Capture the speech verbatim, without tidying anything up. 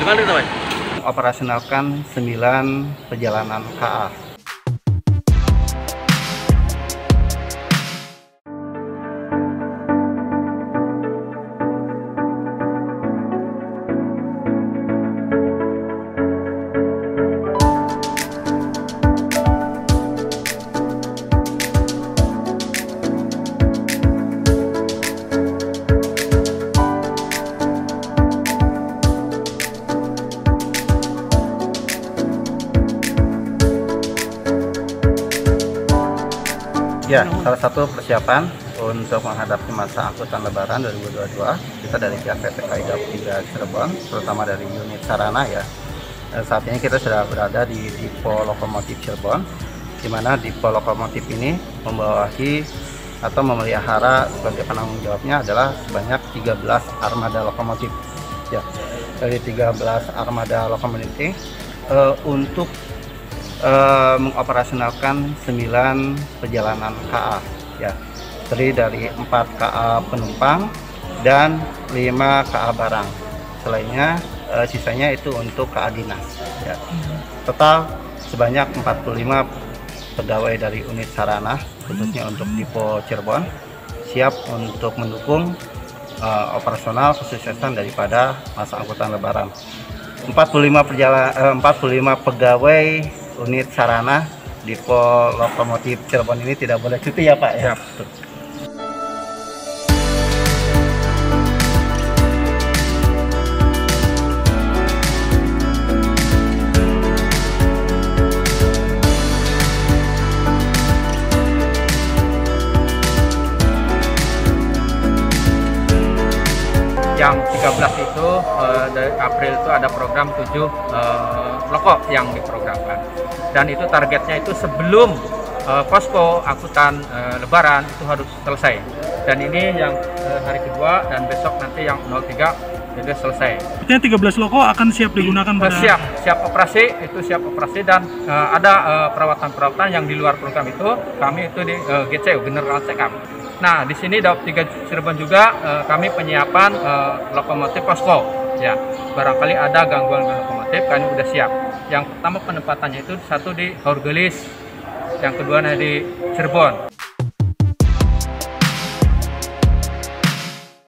Gimana itu, Pak? Operasionalkan sembilan perjalanan K A. Ya, salah satu persiapan untuk menghadapi masa angkutan Lebaran dua ribu dua puluh dua, kita dari pihak P T K I Daup tiga Cirebon, terutama dari unit Sarana ya. Saat ini kita sudah berada di Dipo Lokomotif Cirebon, di mana Dipo Lokomotif ini membawahi atau memelihara sebagai penanggung jawabnya adalah sebanyak tiga belas armada lokomotif. Ya, dari tiga belas armada lokomotif ini uh, untuk Uh, mengoperasionalkan sembilan perjalanan K A ya, terdiri dari empat K A penumpang dan lima K A barang. Selainnya uh, sisanya itu untuk K A dinas ya. Total sebanyak empat puluh lima pegawai dari unit Sarana khususnya untuk Dipo Cirebon siap untuk mendukung uh, operasional kesuksesan daripada masa angkutan Lebaran. empat puluh lima perjalanan uh, empat puluh lima pegawai unit Sarana Dipo Lokomotif Cirebon ini tidak boleh cuti ya Pak ya. Betul. Yang tiga belas itu uh, dari April itu ada program tujuh uh, loko yang diprogramkan, dan itu targetnya itu sebelum uh, posko angkutan uh, Lebaran itu harus selesai, dan ini yang uh, hari kedua dan besok nanti yang nol tiga itu selesai. Artinya tiga belas loko akan siap digunakan pada... siap siap operasi, itu siap operasi, dan uh, ada perawatan-perawatan uh, yang di luar program itu kami itu di uh, G C U General Check Up. Nah, di sini Daup tiga Cirebon juga eh, kami penyiapan eh, lokomotif posko. Ya, barangkali ada gangguan lokomotif, kami sudah siap. Yang pertama penempatannya itu satu di Haurgelis, yang kedua di Cirebon.